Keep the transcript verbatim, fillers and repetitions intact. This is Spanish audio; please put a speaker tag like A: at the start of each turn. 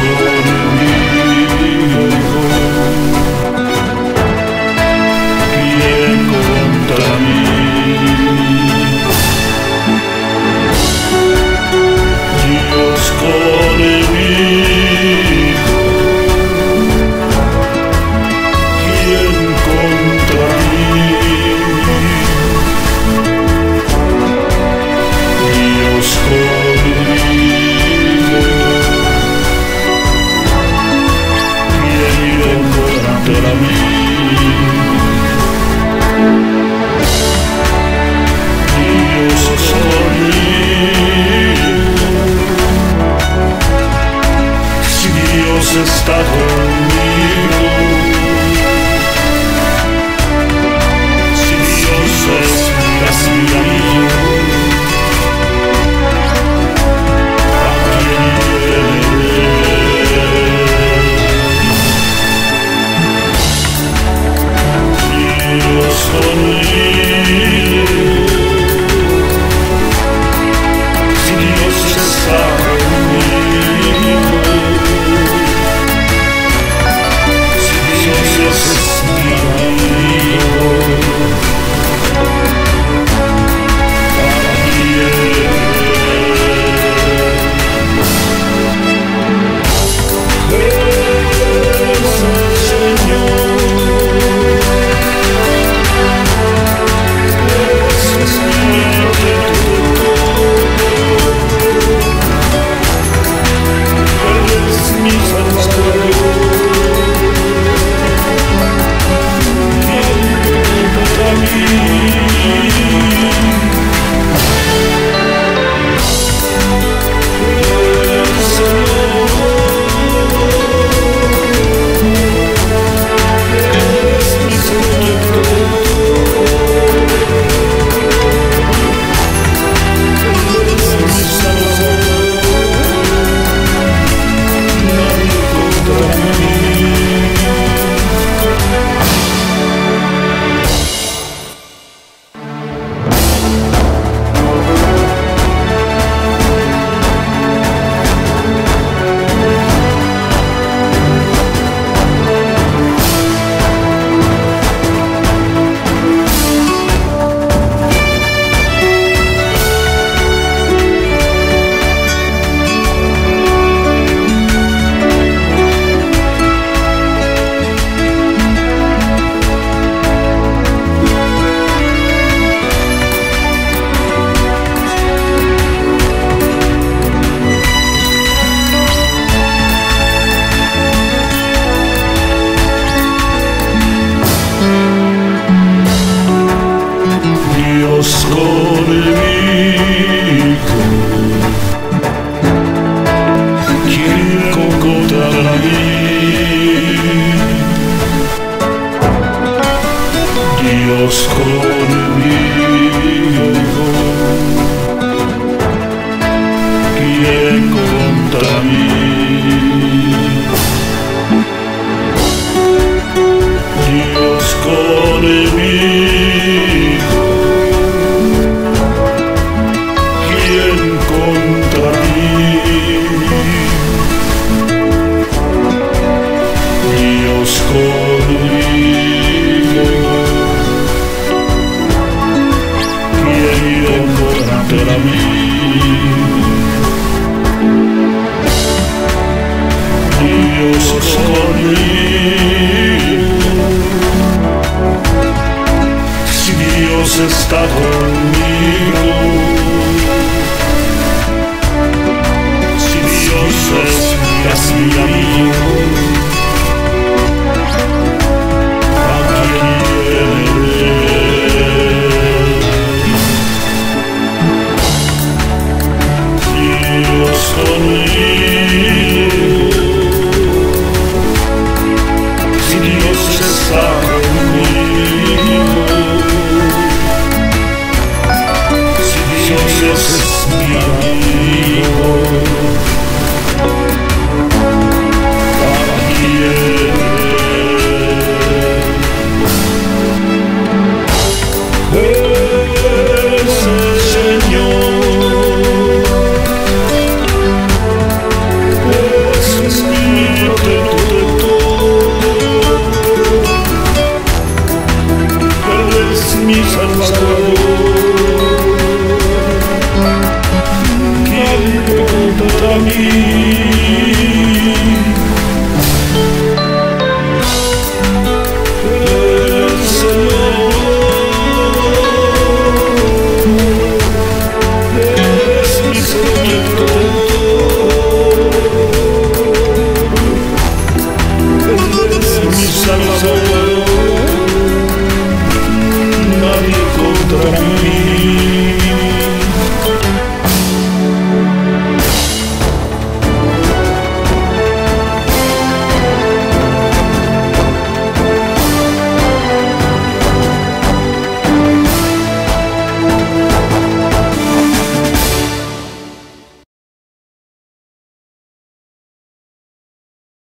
A: conmigo, ¿quién contra mí? Dios conmigo, ¿quién contra mí? Dios conmigo, ¿quién contra mí? Dios conmigo, si Dios está conmigo, si Dios es mi castillo, ¿a quién temeré? Dios conmigo, si Dios está conmigo, si Dios es mi amigo, ¿a quién es el Señor? Es mi es mi Salvador, ¿quién contra mí? El Señor es mi Salvador, es mi Salvador, nadie contra mí. Dios conmigo, ¿quién contra mí? Dios conmigo, ¿quién contra mí? Dios conmigo, ¿quién contra mí? Dios conmigo, ¿quién contra mí? Dios conmigo, si Dios está conmigo, si Dios es mi amigo,